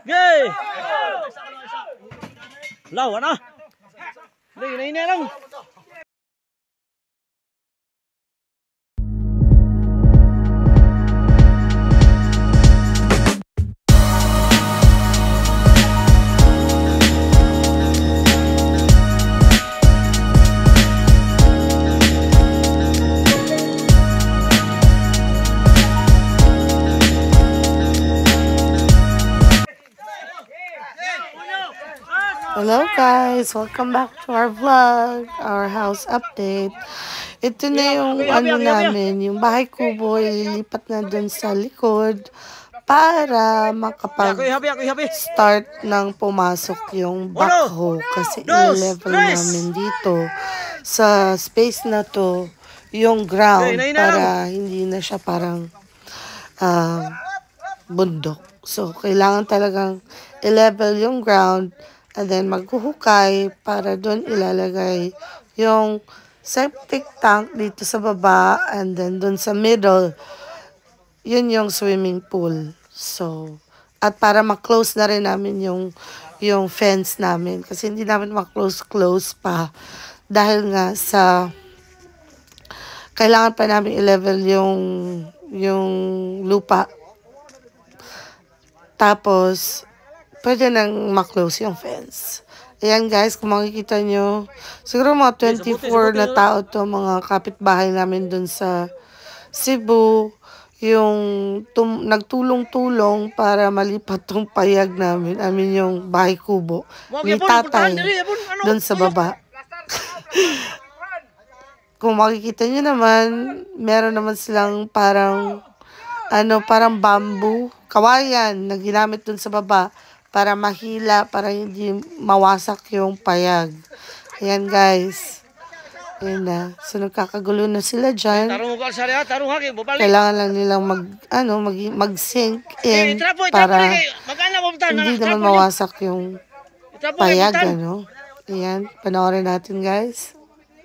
Yay! Lawan na. Hindi na lang. Hello guys! Welcome back to our vlog, our house update. Ito na yung namin, yung bahay kubo, ililipat na dun sa likod para makapag-start ng pumasok yung backhoe. Kasi i-level namin dito sa space na to yung ground para hindi na siya parang bundok. So, kailangan talagang i-level yung ground and then maghuhukay para doon ilalagay yung septic tank dito sa baba and then doon sa middle, yun yung swimming pool. So, at para ma-close na rin namin yung fence namin kasi hindi namin ma-close pa dahil nga sa kailangan pa namin i-level yung lupa. Tapos, pwede nang ma-close yung fence. Ayan guys, kung makikita nyo, siguro mga 24 na tao to, mga kapitbahay namin dun sa Cebu, yung nagtulong-tulong para malipat tong payag namin, yung bahay kubo, ni tatay dun sa baba. Kung makikita nyo naman, meron naman silang parang bamboo, kawayan na ginamit dun sa baba para mahila, para hindi mawasak yung payag. Ayan guys. Ayan na. So nagkakagulo na sila dyan. Kailangan lang nilang mag-sink in para hindi naman mawasak yung payag. Ayan. Panoorin natin guys.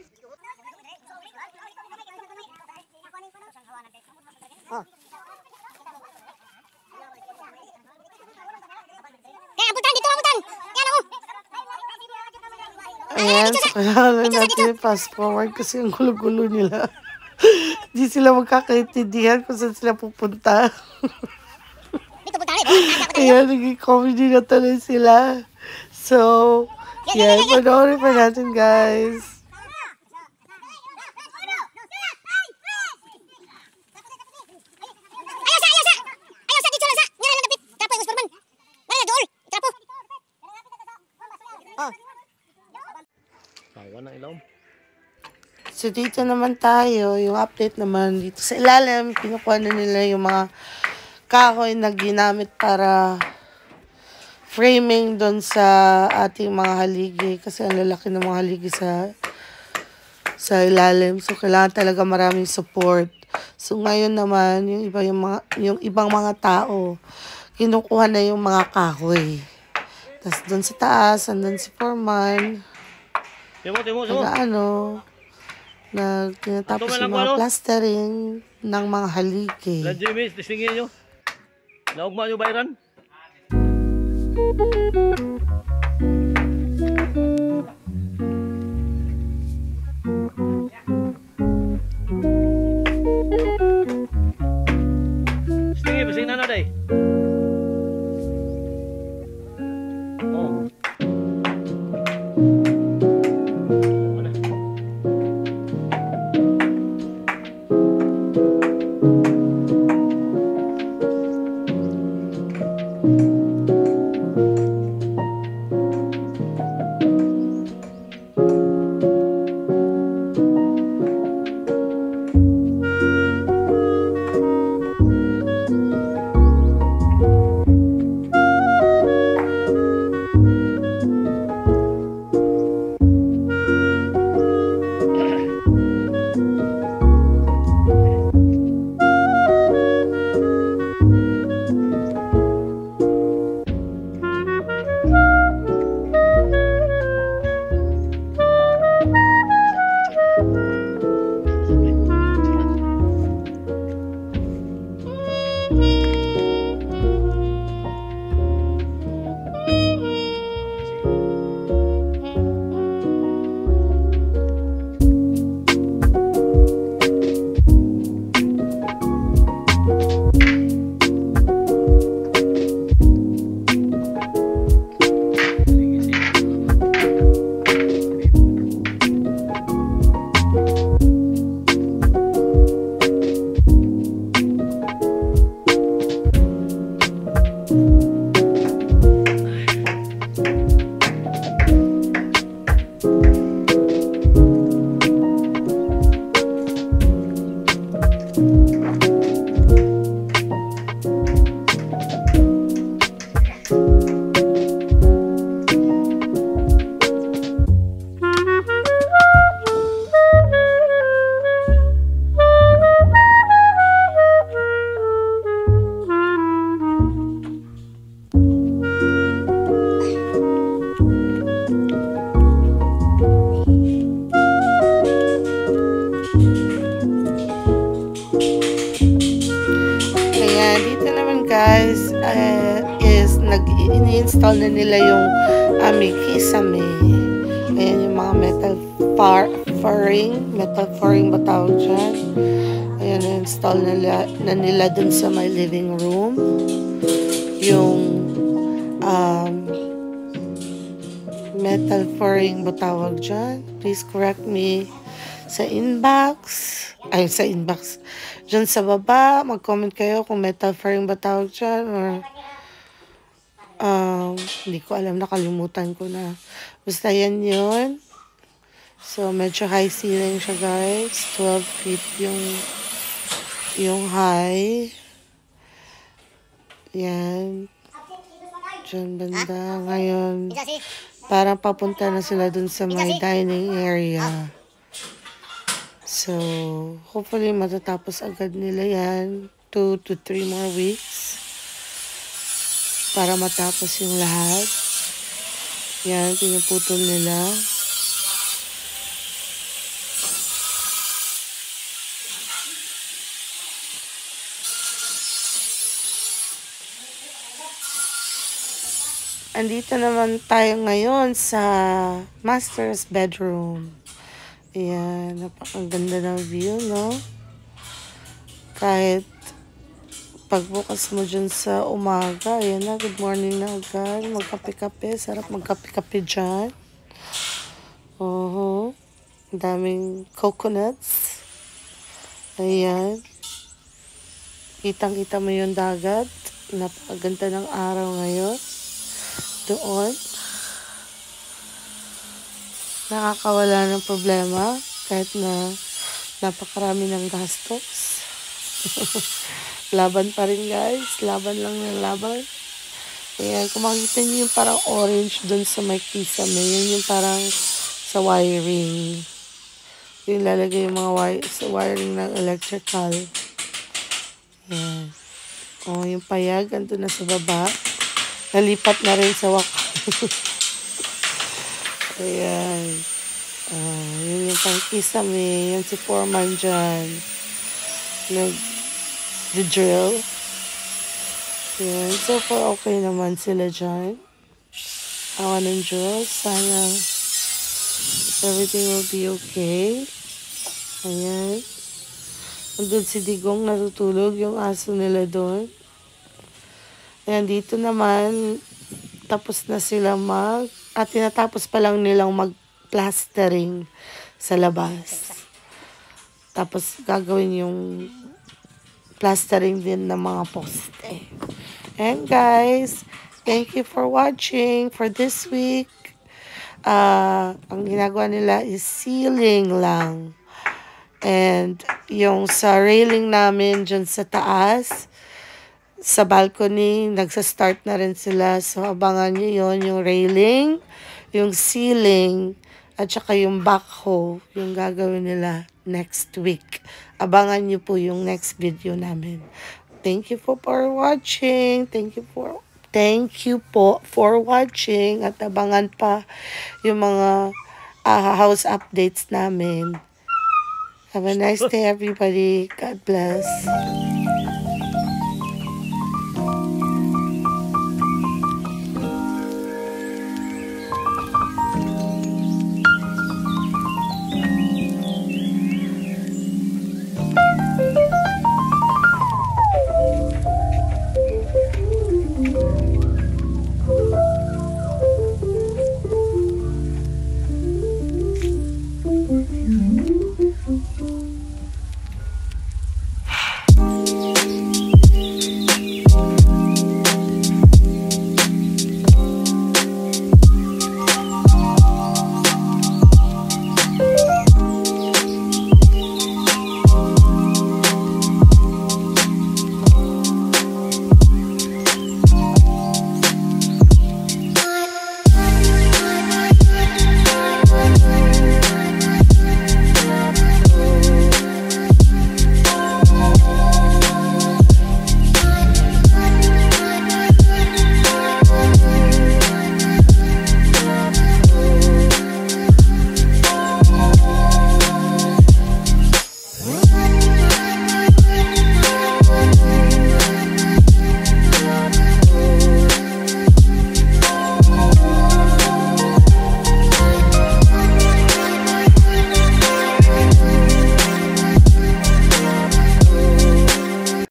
Ayan, so kailangan lang natin i-fast forward kasi ang gulo-gulo nila. Hindi sila magkakaintindihan kung saan sila pupunta. Ayan, naging comedy na tuloy sila. So, yan, panoorin pa natin guys. So, dito naman tayo, yung update naman dito sa ilalim, kinukuha na nila yung mga kahoy na ginamit para framing doon sa ating mga haligi. Kasi ang lalaki ng mga haligi sa ilalim. So, kailangan talaga maraming support. So, ngayon naman, yung ibang mga tao, kinukuha na yung mga kahoy. Tapos, doon sa taas, andun si Foreman. Na tinatapos yung mga plastering ng mga haligi. James, tisingin nyo. Naugma nyo bayran? Tisingin, basing na day. is ini-install na nila yung Kisame. Ayan yung mga metal flooring ba tawag dyan. Ayan, na-install na nila dun sa my living room. Yung metal flooring ba tawag dyan. Please correct me sa inbox. Ay, sa inbox. Diyan sa baba, mag-comment kayo kung metal flooring ba tawag dyan or hindi ko alam, nakalimutan ko na. Basta yan yun. So, medyo high ceiling siya, guys. 12 feet yung high. Yan. Diyan banda. Ngayon, parang papunta na sila dun sa my dining area. So, hopefully matatapos agad nila yan. 2 to 3 more weeks. Para matapos yung lahat. Yan, pinuputol nila. Andito naman tayo ngayon sa master's bedroom. Ayan, napakaganda ng view, no? Kahit pagbukas mo dyan sa umaga, ayan na, good morning na agad. Magkape-kape, sarap magkape-kape dyan. Ang daming coconuts. Ayan. Kitang-kita mo yung dagat. Napakaganda ng araw ngayon. Doon. Nakakawala ng problema kahit na napakarami ng gastos. Laban pa rin, guys. Laban lang ng laban. Ayan, kung makikita nyo yung parang orange dun sa may Kisame, yun yung parang sa wiring. Yung lalagay yung mga sa wiring ng electrical. Ayan. O, yung payag, andun na sa baba. Nalipat na rin sa Ayan. Yun yung pang Kisame. Yan si Foreman dyan. Nag-drill. Ayan. So far, okay naman sila dyan. Awa ng Diyos. Sana everything will be okay. Ayan. Andun si Digong natutulog. Yung aso nila doon. Ayan, dito naman, tapos na sila tinatapos pa lang nilang mag-plastering sa labas. Tapos, gagawin yung plastering din ng mga poste. And guys, thank you for watching for this week. Ang ginagawa nila is ceiling lang. And yung sa railing namin dyan sa taas, sa balcony, nagsa-start na rin sila. So, abangan nyo yun, yung railing, yung ceiling, at saka yung backhoe, yung gagawin nila next week. Abangan nyo po yung next video namin. Thank you for watching. Thank you po for watching. At abangan pa yung mga house updates namin. Have a nice day, everybody. God bless.